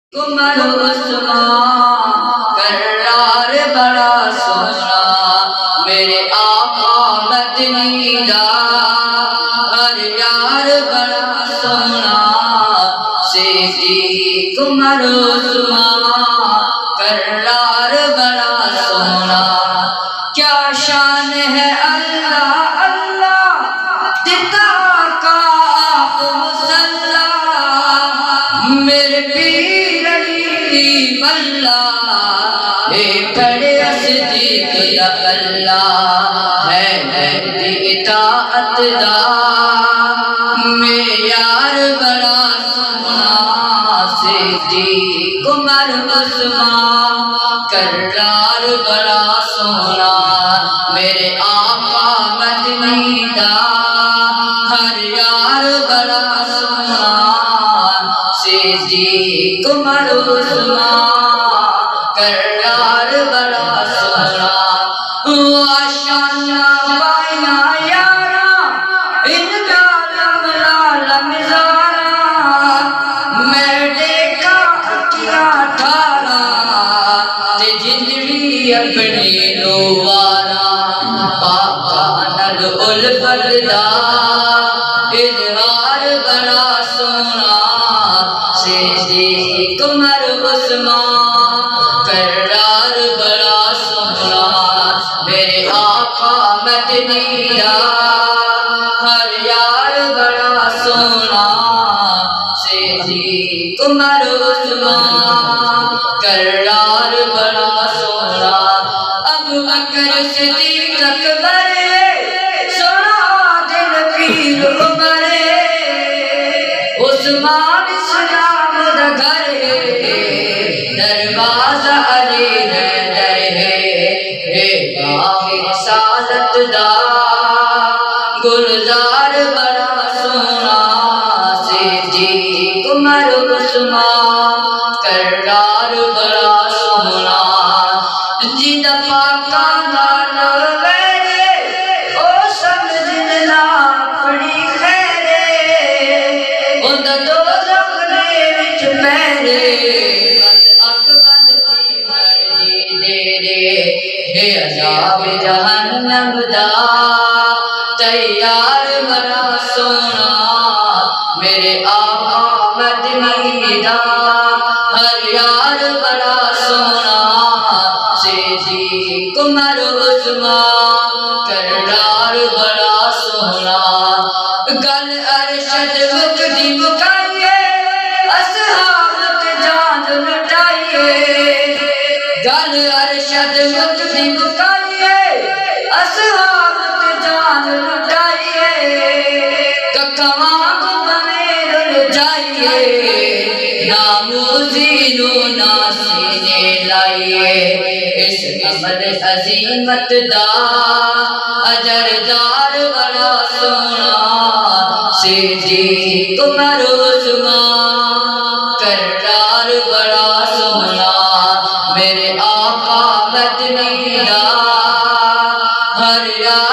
عمر عثمان کرار بڑا سونا میرے آقا مدنی دا ہر یار بڑا سونا صدیق عمر عثمان کرار بڑا سونا کیا شان ہے اللہ اللہ دیتا کا آپ مسلح میرے پیر علی واللہ اے بڑے صدیق دا اللہ ہے دی اطاعت دا معیار بڑا سونا صدیق عمر عثمان کرار بڑا سونا میرے آقا مدنی دا ہر یار بڑا سونا صدیق عمر عثمان کرار بڑا سونا واشانا بائنا یارا ان کا لم زارا میں دیکھا کیا ٹھارا تے جندڑی اپنی نوارا پاپا نل الفت دا اظہار بڑا سونا صدیق عمر عثمان کرار بڑا سونا میرے آقا مدنی دا ہر یار بڑا سونا صدیق عمر عثمان کرار بڑا سونا ابو بکر صدیق اکبر سونا دل پیر عمر عثمان اسلام دا گھر ہے دروازہ علی حیدر ہے باغ رسالت دا گلزار بڑا سونا صدیق عمر عثمان کرار بڑا سونا جیدہ پاکا دانا ویرے او سمجھنا پڑی خیرے اندہ دو زخنے وچ پیرے بس اکبر کی مرضی دیرے اے عذاب جہنم دا تیار بڑا سونا میرے آقا مدنی دا ہر یار بڑا سونا صدیق عمر عثمان کرار بڑا سونا گل ارشد مکدی مکائیے اصحاب تے جان لٹائیے گل ارشد مکدی مکائیے اصحاب تے جان لٹائیے ککواں کو بنے رل جائیے ناموزی نو ناسینے لائیے اس عمل عظیمت دا اجر دار بڑا سونا صدیق عمر عثمان کرار بڑا سونا میرے آقا مدنی دا ہر یار